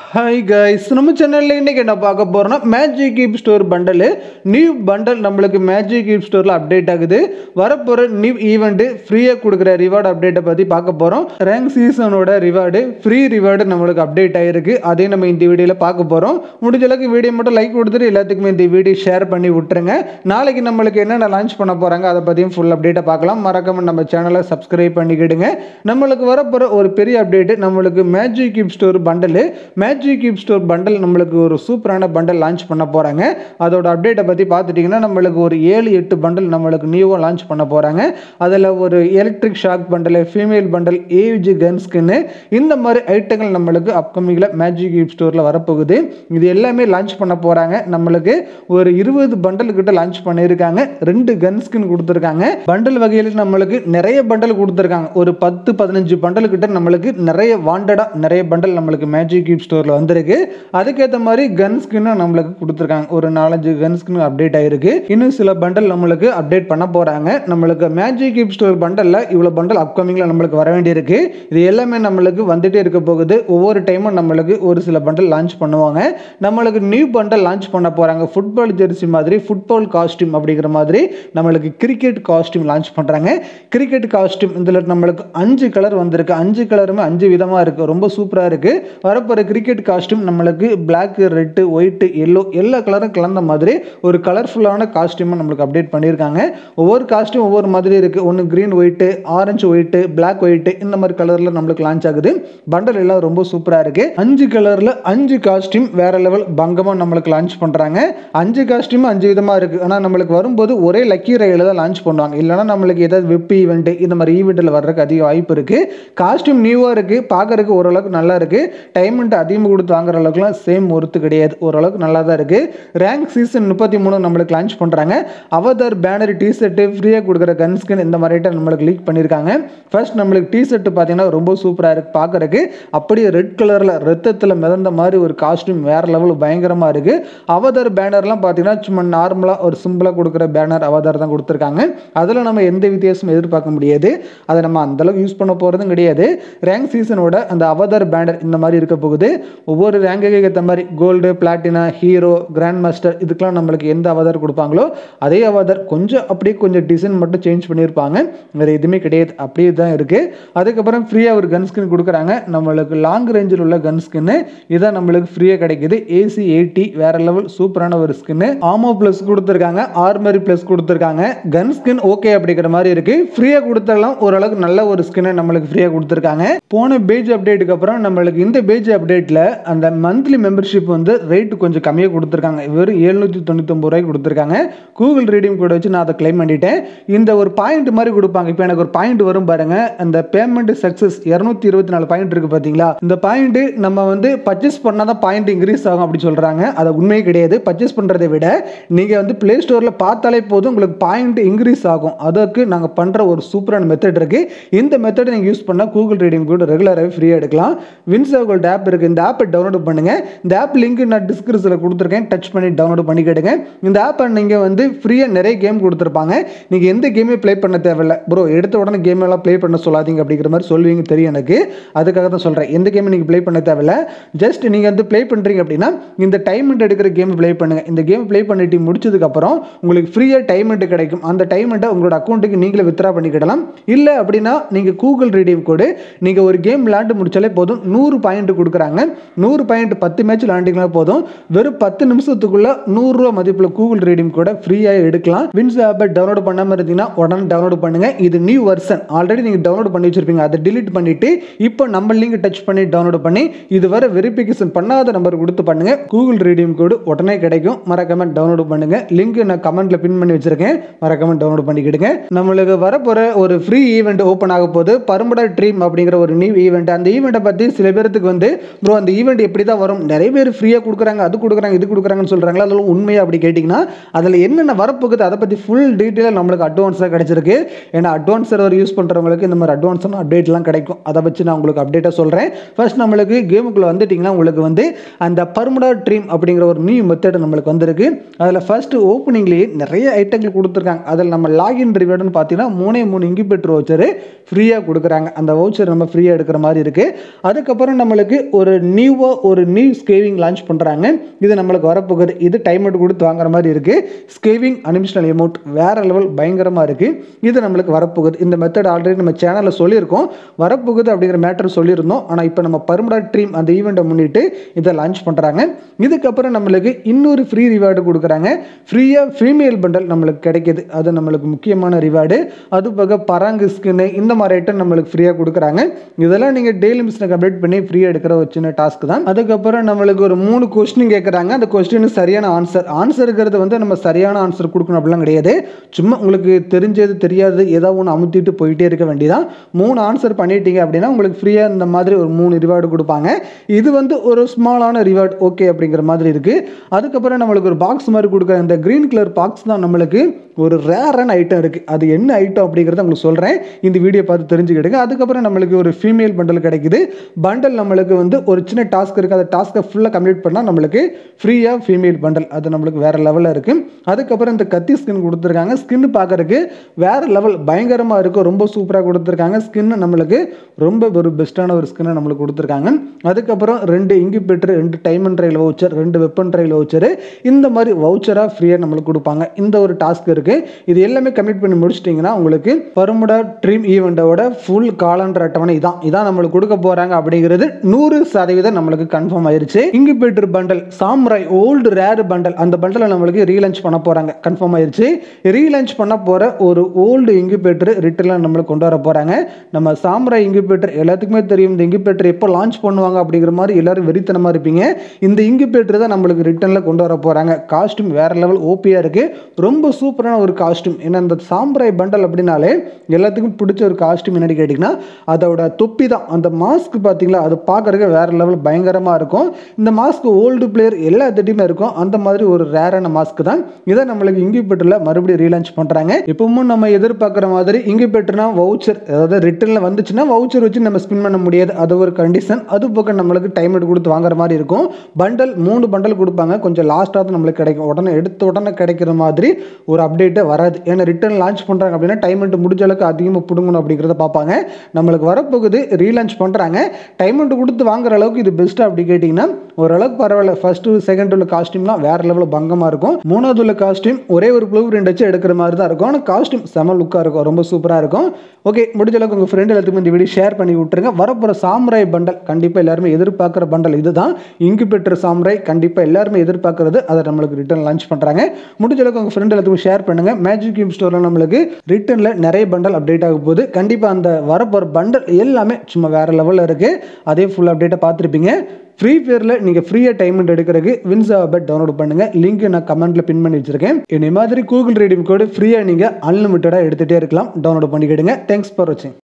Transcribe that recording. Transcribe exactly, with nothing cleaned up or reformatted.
Hi guys, நம்ம சேனலில் இன்றைக்கி என்ன பார்க்க போகிறோம்னா magic cube store bundle new bundle நம்மளுக்கு மேஜிக் கீப் ஸ்டோரில் அப்டேட் ஆகுது. வரப்போகிற நியூ ஈவெண்ட்டு ஃப்ரீயாக கொடுக்குற ரிவார்டு அப்டேட்டை பற்றி பார்க்க போகிறோம். ரேங்க் சீசனோட ரிவார்டு ஃப்ரீ ரிவார்டு நம்மளுக்கு அப்டேட் ஆகிருக்கு. அதையும் நம்ம இந்த வீடியோவில் பார்க்க போகிறோம். முடிஞ்ச அளவுக்கு வீடியோ மட்டும் லைக் கொடுத்துட்டு எல்லாத்துக்குமே இந்த வீடியோ ஷேர் பண்ணி விட்டுருங்க. நாளைக்கு நம்மளுக்கு என்னென்ன லான்ச் பண்ண போகிறாங்க அதை பற்றியும் ஃபுல் அப்டேட்டை பார்க்கலாம். மறக்காம நம்ம சேனலை சப்ஸ்கிரைப் பண்ணிக்கிடுங்க. நம்மளுக்கு வரப்போகிற ஒரு பெரிய அப்டேட்டு நம்மளுக்கு magic cube store bundle magic cube store bundle நம்மளுக்கு ஒரு சூப்பரான பண்டல் லான்ச் பண்ண போறாங்க. அதோட அப்டேட்டை பத்தி பார்த்துட்டீங்கன்னா நம்மளுக்கு ஒரு ஏழு எட்டு பண்டல் நம்மளுக்கு நியூவா லான்ச் பண்ண போறாங்க. அதில் ஒரு electric shock bundle, female bundle, ஏஜ் கன் ஸ்கின்னு, இந்த மாதிரி ஐட்டங்கள் நம்மளுக்கு அப்கமிங்ல மேஜிக் கீப் ஸ்டோர்ல வரப்போகுது. இது எல்லாமே லான்ச் பண்ண போறாங்க. நம்மளுக்கு ஒரு இருபது பண்டல் கிட்ட லான்ச் பண்ணியிருக்காங்க. ரெண்டு கன் ஸ்கின் கொடுத்துருக்காங்க. பண்டல் வகையில் நம்மளுக்கு நிறைய பண்டல் கொடுத்துருக்காங்க. ஒரு பத்து பதினஞ்சு பண்டல் கிட்ட நம்மளுக்கு நிறைய வாண்டடா நிறைய பண்டல் நம்மளுக்கு மேஜிக் கீப் ஸ்டோர்ல வந்திருக்கு. அதுக்கேற்ற மாதிரி கன் ஸ்கின் நம்மளுக்கு கொடுத்துருக்காங்க. ஒரு நாலஞ்சு கன் ஸ்கின் அப்டேட் ஆயிருக்கு. இன்னும் சில பண்டல் நம்மளுக்கு அப்டேட் பண்ண போறாங்க. நம்மளுக்கு மேஜிக் கீப் ஸ்டோர் பண்டல்ல இவ்வளவு பண்டல் அப்கமிங்ல நம்மளுக்கு வர வேண்டியிருக்கு. இது எல்லாமே நம்மளுக்கு வந்துட்டே இருக்க போகுது. ஒவ்வொரு டைமும் நம்மளுக்கு ஒரு சில பண்டல் லான்ச் பண்ணுவாங்க. நம்மளுக்கு நியூ பண்டல் லான்ச் பண்ண போறாங்க. ஃபுட்பால் ஜெர்சி மாதிரி ஃபுட்பால் காஸ்டியூம் அப்படிங்கிற மாதிரி நம்மளுக்கு கிரிக்கெட் காஸ்டியூம் லான்ச் பண்றாங்க. கிரிக்கெட் காஸ்டியூம் இதுல நம்மளுக்கு அஞ்சு கலர் வந்திருக்கு. அஞ்சு கலருமே அஞ்சு விதமா இருக்கு. ரொம்ப சூப்பரா இருக்கு. வரப்போற கிரிக்கெட் காஸ்டியூம் நம்மளுக்கு பிளாக், ரெட், ஒயிட், எல்லோ எல்லா கலரும் கலந்த மாதிரி ஒரு கலர்ஃபுல்லான காஸ்டியூம் நம்மளுக்கு அப்டேட் பண்ணியிருக்காங்க. ஒவ்வொரு காஸ்டியூம் ஒவ்வொரு மாதிரி இருக்கு. ஒன்று green white, orange white, black white, இந்த மாதிரி கலர்ல நம்மளுக்கு லான்ச் ஆகுது. பண்டல் எல்லாம் ரொம்ப சூப்பரா இருக்கு. அஞ்சு கலர்ல அஞ்சு காஸ்டியூம் வேற லெவல் பங்கமா நம்மளுக்கு லான்ச் பண்றாங்க. அஞ்சு காஸ்டியூம் அஞ்சு விதமா இருக்கு. ஆனா நம்மளுக்கு வரும்போது ஒரே லக்கி ரயில தான் லான்ச் பண்ணுவாங்க. இல்லைன்னா நம்மளுக்கு ஏதாவது வெப் ஈவெண்ட் இந்த மாதிரி ஈவெண்ட்ல வர்றதுக்கு அதிக வாய்ப்பு இருக்கு. காஸ்டியூம் நியூவா இருக்கு. பார்க்கறதுக்கு ஓரளவுக்கு நல்லா இருக்கு. டைமண்ட் அதிகமாக கொடுத்து வாங்குற அளவுக்குலாம் சேம் ஒர்த்து கிடையாது. ஓரளவுக்கு நல்லா தான் இருக்கு. ரேங்க் சீசன் முப்பத்தி மூணு நம்மளுக்கு லான்ச் பண்றாங்க. அவதார் பேனர், டி ஷர்ட் ஃப்ரீயா கொடுக்குற கன் ஸ்கின் இந்த மாதிரி நம்மளுக்கு லீக் பண்ணிருக்காங்க. ஃபர்ஸ்ட் நம்மளுக்கு டி ஷர்ட் பார்த்தீங்கன்னா ரொம்ப சூப்பரா இருக்கு பார்க்கறதுக்கு. அப்படியே ரெட் கலர்ல ரத்தத்துல மிதந்த மாதிரி ஒரு காஸ்டியூம் வேற லெவல் பயங்கரமா இருக்கு. அவதார் பேனர்லாம் பார்த்தீங்கன்னா சும்மா நார்மலா ஒரு சிம்பிளா கொடுக்குற பேனர் அவதார் தான் கொடுத்துருக்காங்க. அதுல நம்ம எந்த வித்தியாசமும் எதிர்பார்க்க முடியாது. அதை நம்ம அந்த அளவுக்கு யூஸ் பண்ண போறதும் கிடையாது. ரேங்க் சீசனோட அந்த அவதார் பேனர் இந்த மாதிரி இருக்க போகுது. ஒவ்வொரு ரேங்குக்கு ஏற்ற மாதிரி gold, platinum, hero, grand master இதுக்கெல்லாம் நம்மளுக்கு எந்த அவதார் கொடுப்பாங்களோ அதே அவதார் கொஞ்சம் அப்படியே கொஞ்சம் டிசைன் மட்டும் சேஞ்ச் பண்ணியிருப்பாங்க. வேற எதுவுமே கிடையாது. அப்படியே தான் இருக்கு. அதுக்கப்புறம் ஃப்ரீயா ஒரு கன் ஸ்கின் கொடுக்குறாங்க. நம்மளுக்கு லாங் ரேஞ்சில் உள்ள கன் ஸ்கின் இதான் நம்மளுக்கு ஃப்ரீயா கிடைக்குது. ஏசி எயிட்டி வேற லெவல் சூப்பரான ஒரு ஸ்கின். ஆமோ பிளஸ் கொடுத்துருக்காங்க. ஆர்மரி பிளஸ் கொடுத்துருக்காங்க. கன் ஸ்கின் ஓகே அப்படிங்கிற மாதிரி இருக்கு. ஃப்ரீயா கொடுத்தாலும் ஓரளவுக்கு நல்ல ஒரு ஸ்கின் நம்மளுக்கு ஃப்ரீயா கொடுத்துருக்காங்க. போன பேஜ் அப்டேட்டுக்கு அப்புறம் நம்மளுக்கு இந்த பேஜ் அப்டேட்ல அந்த மந்த்லி மெம்பர்ஷிப் வந்து ரேட் கொஞ்சம் கம்மியாக கொடுத்துருக்காங்க. வெறும் எழுநூற்றி தொண்ணூற்றி ஒன்பது ரூபாய்க்கு கொடுத்துருக்காங்க. கூகுள் ரீடிங் கோட் வச்சு நான் அதை கிளைம் பண்ணிட்டேன். இந்த ஒரு பாயிண்ட் மாதிரி கொடுப்பாங்க. இப்போ எனக்கு ஒரு பாயிண்ட் வரும் பாருங்க. அந்த பேமெண்ட் சக்சஸ் இருநூத்தி இருபத்தி நாலு பாயிண்ட் இருக்கு பாத்தீங்களா? இந்த பாயிண்ட் நம்ம வந்து பர்ச்சேஸ் பண்ணாதான் பாயிண்ட் இன்க்ரீஸ் ஆகும் அப்படி சொல்றாங்க. அது உண்மையே கிடையாது. பர்ச்சேஸ் பண்றதை விட நீங்க வந்து பிளே ஸ்டோர்ல பார்த்தாலே போதும் உங்களுக்கு பாயிண்ட் இன்க்ரீஸ் ஆகும். அதற்கு நாங்கள் பண்ற ஒரு சூப்பரான மெத்தட் இருக்கு. இந்த மெத்தட் நீங்க யூஸ் பண்ணா கூகுள் ரீடிங் கோட் ரெகுலராகவே ஃப்ரீயா எடுக்கலாம். வின்சா கோல்ட் ஆப் இருக்கு. இந்த ஆப்பை டவுன்லோட் பண்ணுங்க. இந்த ஆப் லிங்க் நான் டிஸ்கிரிப்ஷனில் கொடுத்துருக்கேன். டச் பண்ணி டவுன்லோட் பண்ணிக்கிடுங்க. இந்த ஆப்பை நீங்கள் வந்து ஃப்ரீயாக நிறைய கேம் கொடுத்துருப்பாங்க. நீங்கள் எந்த கேமே ப்ளே பண்ண தேவையில்லை. ப்ரோ எடுத்த உடனே கேம் எல்லாம் ப்ளே பண்ண சொல்லாதீங்க அப்படிங்கிற மாதிரி சொல்லுவீங்க தெரியும் எனக்கு. அதுக்காக தான் சொல்கிறேன். எந்த கேமே நீங்கள் ப்ளே பண்ண தேவையில்லை. ஜஸ்ட் நீங்கள் வந்து ப்ளே பண்ணுறீங்க அப்படின்னா இந்த டைமெண்ட் எடுக்கிற கேம் ப்ளே பண்ணுங்க. இந்த கேம் ப்ளே பண்ணிட்டு முடிச்சதுக்கப்புறம் உங்களுக்கு ஃப்ரீயாக டைமெண்ட் கிடைக்கும். அந்த டைமெண்ட்டை உங்களோட அக்கௌண்ட்டுக்கு நீங்களே வித்ரா பண்ணிக்கிடலாம். இல்லை அப்படின்னா நீங்கள் கூகுள் ரீடீம் கோடு நீங்கள் ஒரு கேம் விளையாண்டு முடிச்சாலே போதும் நூறு பாயிண்ட் கொடுக்குறாங்க. நூறு பாயிண்ட் பத்து மேட்ச் விளையாண்டிங்கன்னா போதும். வெறும் பத்து நிமிஷத்துக்குள்ள நூறு ரூபா மதிப்புல கூகுள் ரீடிங் கூட ஃப்ரீயாக எடுக்கலாம். வின்ஸ் ஆப்பை டவுன்லோட் பண்ணாம இருந்தீங்கன்னா உடனே டவுன்லோட் பண்ணுங்க. இது நியூ வெர்ஷன். ஆல்ரெடி நீங்க டவுன்லோட் பண்ணி வச்சிருப்பீங்க. அதை டிலீட் பண்ணிட்டு இப்போ நம்ம லிங்க் டச் பண்ணி டவுன்லோட் பண்ணி இதுவரை வெரிஃபிகேஷன் பண்ணாத நம்பர் கொடுத்து பண்ணுங்க. கூகுள் ரீடிங் கோடு உடனே கிடைக்கும். மறக்காம டவுன்லோட் பண்ணுங்க. லிங்க் நான் கமெண்ட்ல பின் பண்ணி வச்சிருக்கேன். மறக்காம டவுன்லோட் பண்ணிக்கிடுங்க. நம்மளுக்கு வரப்போற ஒரு ஃப்ரீ ஈவெண்ட் ஓப்பன் ஆக போகுது. பர்முடா ட்ரீம் அப்படிங்கிற ஒரு நியூ ஈவெண்ட். அந்த ஈவெண்ட்டை பத்தி சில பேருக்கு வந்து ப்ரோ அந்த ஈவெண்ட் எப்படி தான் வரும், நிறைய பேர் ஃப்ரீயாக கொடுக்குறாங்க, அது கொடுக்குறாங்க, இது கொடுக்குறாங்கன்னு சொல்கிறாங்களா, அதெல்லாம் உண்மையாக அப்படி கேட்டிங்கன்னா அதில் என்னென்ன வரப்போகுது அதை பற்றி ஃபுல் டீட்டெயிலாக நம்மளுக்கு அட்வான்ஸாக கிடைச்சிருக்கு. ஏன்னா அட்வான்ஸ் சர்வர் யூஸ் பண்ணுறவங்களுக்கு இந்த மாதிரி அட்வான்ஸான அப்டேட்லாம் கிடைக்கும். அதை வச்சு நான் உங்களுக்கு அப்டேட்டாக சொல்கிறேன். ஃபர்ஸ்ட் நம்மளுக்கு கேமுக்குள்ளே வந்துட்டிங்கன்னா உங்களுக்கு வந்து அந்த பர்முடா ட்ரீம் அப்படிங்கிற ஒரு நியூ மெத்தட் நம்மளுக்கு வந்திருக்கு. அதில் ஃபர்ஸ்ட் ஓப்பனிங்லேயே நிறைய ஐட்டங்கள் கொடுத்துருக்காங்க. அதில் நம்ம லாகின் ரிவார்டுன்னு பார்த்தீங்கன்னா மூணே மூணு இன்குபேட்டர் வவுச்சர் ஃப்ரீயாக கொடுக்குறாங்க. அந்த வவுச்சர் நம்ம ஃப்ரீயாக எடுக்கிற மாதிரி இருக்குது. அதுக்கப்புறம் நம்மளுக்கு ஒரு நியூவாக ஒரு நியூ ஸ்கேவிங் லான்ச் பண்ணுறாங்க. இது நம்மளுக்கு வரப்போகுது. இது டைம் அவுட் கொடுத்து வாங்குற மாதிரி இருக்குது. ஸ்கேவிங் அனிமேஷனல் எமௌண்ட் வேறு லெவல் பயங்கரமாக இருக்குது. இது நம்மளுக்கு வரப்போகுது. இந்த மெத்தட் ஆல்ரெடி நம்ம சேனலில் சொல்லியிருக்கோம். வரப்போகுது அப்படிங்கிற மேட்டர் சொல்லியிருந்தோம். ஆனால் இப்போ நம்ம பர்முடா ட்ரீம் அந்த ஈவெண்ட்டை முன்னிட்டு இதை லான்ச் பண்ணுறாங்க. இதுக்கப்புறம் நம்மளுக்கு இன்னொரு ஃப்ரீ ரிவார்டு கொடுக்குறாங்க. ஃப்ரீயாக ஃபீமேல் பண்டல் நம்மளுக்கு கிடைக்கிது. அது நம்மளுக்கு முக்கியமான ரிவார்டு. அது போக பராங்கு ஸ்கின்னு இந்த மாதிரி ஐட்டம் நம்மளுக்கு ஃப்ரீயாக கொடுக்குறாங்க. இதெல்லாம் நீங்கள் டெய்லி மிஷனை கம்ப்ளீட் பண்ணி ஃப்ரீயாக எடுக்கிற ஒரு சின்ன டாஸ்க் தான். அதுக்கப்புறம் நம்மளுக்கு ஒரு மூணு கொஸ்டின் கேட்குறாங்க. அந்த கொஸ்டின் சரியான ஆன்சர் ஆன்சருங்கிறது வந்து நம்ம சரியான ஆன்சர் கொடுக்கணும் அப்படிலாம் கிடையாது. சும்மா உங்களுக்கு தெரிஞ்சது தெரியாது ஏதாவது ஒன்று அமுத்திட்டு போயிட்டே இருக்க வேண்டியதான். மூணு ஆன்சர் பண்ணிட்டீங்க அப்படின்னா உங்களுக்கு ஃப்ரீயாக இந்த மாதிரி ஒரு மூணு ரிவார்டு கொடுப்பாங்க. இது வந்து ஒரு ஸ்மாலான ரிவார்டு ஓகே அப்படிங்கிற மாதிரி இருக்குது. அதுக்கப்புறம் நம்மளுக்கு ஒரு பாக்ஸ் மாதிரி கொடுக்குற இந்த க்ரீன் கலர் பாக்ஸ் தான் நம்மளுக்கு ஒரு ரேரான ஐட்டம் இருக்குது. அது என்ன ஐட்டம் அப்படிங்கிறத உங்களுக்கு சொல்கிறேன். இந்த வீடியோ பார்த்து தெரிஞ்சுக்கிடுங்க. அதுக்கப்புறம் நம்மளுக்கு ஒரு ஃபீமேல் பண்டல் கிடைக்குது. பண்டல் நம்மளுக்கு வந்து ஒரு சின்ன டாஸ்க் இருக்குது. அந்த டாஸ்க்கை ஃபுல்லாக கம்ப்ளீட் பண்ணால் நம்மளுக்கு ஃப்ரீயாக ஃபீமேல் பண்டல் அது நம்மளுக்கு வேறு லெவலில் இருக்குது. அதுக்கப்புறம் இந்த கத்தி ஸ்கின் கொடுத்துருக்காங்க. ஸ்கின் பார்க்குறதுக்கு வேறு லெவல் பயங்கரமாக இருக்கும். ரொம்ப சூப்பராக கொடுத்துருக்காங்க. ஸ்கின்னு நம்மளுக்கு ரொம்ப ஒரு பெஸ்ட்டான ஒரு ஸ்கின்னை நம்மளுக்கு கொடுத்துருக்காங்க. அதுக்கப்புறம் ரெண்டு இன்குபேட்டர், ரெண்டு டைமண்ட் ட்ரையல் வவுச்சர், ரெண்டு வெப்பன் ட்ரையல் வவுச்சர் இந்த மாதிரி வவுச்சராக ஃப்ரீயாக நம்மளுக்கு கொடுப்பாங்க. இந்த ஒரு டாஸ்க் இருக்குது. இது எல்லாமே கம்ப்ளீட் பண்ணி முடிச்சிட்டிங்கன்னா உங்களுக்கு பர்முடா ட்ரீம் ஈவெண்ட்டோட ஃபுல் காலண்டர் அட்டவணை இதான் இதான் நம்மளுக்கு கொடுக்க போகிறாங்க அப்படிங்கிறது நூறு சதவீதம் நம்மளுக்கு கன்ஃபார்ம் ஆயிருச்சு. Incubator bundle samurai old rare bundle அந்த பண்டலை நம்மளுக்கு ரீலான்ச் பண்ண போகிறாங்க. கன்ஃபார்ம் ஆயிருச்சு. ரீலான்ச் பண்ண போகிற ஒரு ஓல்டு இன்குபேட்டர் ரிட்டர்னில் நம்மளுக்கு கொண்டு வர போகிறாங்க. நம்ம சாம்ராய் இன்குபேட்டர் எல்லாத்துக்குமே தெரியும். இந்த இன்குபேட்டர் எப்போ லான்ச் பண்ணுவாங்க அப்படிங்கிற மாதிரி எல்லாரும் வெறித்தனமாக இருப்பீங்க. இந்த இன்குபேட்டர் தான் நம்மளுக்கு ரிட்டர்னில் கொண்டு வர போகிறாங்க. காஸ்ட்யூம் வேறு லெவல் ஓபியாக இருக்குது. ரொம்ப சூப்பரான ஒரு காஸ்ட்யூம். ஏன்னா இந்த சாம்ராய் பண்டல் அப்படின்னாலே எல்லாத்துக்கும் பிடிச்ச ஒரு காஸ்ட்யூம் என்னடி கேட்டிங்கன்னா அதோட தொப்பி தான். அந்த மாஸ்க் பார்த்தீங்களா அது பார்க்குறதுக்கு வேறு லெவல் பயங்கரமாக இருக்கும். இந்த மாஸ்க் ஓல்டு பிளேயர் எல்லாத்துட்டையுமே இருக்கும். அந்த மாதிரி ஒரு ரேரான மாஸ்க் தான். இதை நம்மளுக்கு இன்குபேட்டரில் மறுபடியும் ரீலான்ச் பண்ணுறாங்க. இப்பவும் நம்ம எதிர்பார்க்குற மாதிரி இன்குபேட்டர்னா வவுச்சர் அதாவது ரிட்டர்னில் வந்துச்சுன்னா வவுச்சர் வச்சு நம்ம ஸ்பின் பண்ண முடியாது. அது ஒரு கண்டிஷன். அது போக நம்மளுக்கு டைம் எடுத்து கொடுத்து வாங்குற மாதிரி இருக்கும். பண்டல் மூணு பண்டல் கொடுப்பாங்க. கொஞ்சம் லாஸ்ட்டாக தான் நம்மளுக்கு கிடைக்கும். உடனே எடுத்த உடனே கிடைக்கிற மாதிரி ஒரு அப்டேட்டே வராது. ஏன்னா ரிட்டர்ன் லான்ச் பண்ணுறாங்க அப்படின்னா டைம் எடுத்து முடிஞ்ச அளவுக்கு அதிகமாக பிடுங்கணும் அப்படிங்கிறத பார்ப்பாங்க. நம்மளுக்கு வரப்போகுது ரீலான்ச் பண்ணுறாங்க. டைம் எடுத்து கொடுத்து வாங்குற அளவுக்கு இது பெஸ்ட்டாக அப்படி கேட்டிங்கன்னா ஓரளவுக்கு பரவாயில்ல. ஃபர்ஸ்ட் செகண்ட் உள்ள காஸ்ட்யூம்லாம் வேறு லெவலில் பங்கமாக இருக்கும். மூணாவது உள்ள காஸ்ட்யூம் ஒரே ஒரு ப்ளூ பிரிண்ட் வச்சு எடுக்கிற மாதிரி தான் இருக்கும். ஆனால் காஸ்ட்யூம் செம லுக்காக இருக்கும். ரொம்ப சூப்பராக இருக்கும். ஓகே முடிஞ்ச அளவுக்கு உங்கள் ஃப்ரெண்ட் எல்லாத்துக்கும் இந்த வீடியோ ஷேர் பண்ணி விட்டுருங்க. வரப்போகிற சாம்ராய் பண்டல் கண்டிப்பாக எல்லாருமே எதிர்பார்க்குற பண்டல் இதுதான். இன்குபேட்டர் சாம்ராய் கண்டிப்பாக எல்லாருமே எதிர்பார்க்குறது. அதை நம்மளுக்கு ரிட்டர்ன் லான்ச் பண்ணுறாங்க. முடிஞ்ச அளவுக்கு உங்கள் ஃப்ரெண்ட் எல்லாத்துக்கும் ஷேர் பண்ணுங்கள். மேஜிக் கியூப் ஸ்டோரில் நம்மளுக்கு ரிட்டர்னில் நிறைய பண்டல் அப்டேட் ஆக போகுது. கண்டிப்பாக அந்த வரப்போகிற பண்டல் எல்லாமே சும்மா வேறு லெவலில் இருக்குது. அதே ஃபுல் அப்டேட்டை பார்த்துருப்பீங்க. ஃப்ரீ ஃபயரில் நீங்கள் ஃப்ரீயாக டைமண்ட் எடுக்கிறதுக்கு வின்சா பெட் டவுன்லோட் பண்ணுங்கள். லிங்க் நான் கமெண்ட்டில் பின் பண்ணி வச்சிருக்கேன். இதே மாதிரி கூகுள் ரீடிங் கோடு ஃப்ரீயாக நீங்கள் அன்லிமிட்டடாக எடுத்துகிட்டே இருக்கலாம். டவுன்லோட் பண்ணிக்கிடுங்க. தேங்க்ஸ் ஃபார் வாட்சிங்.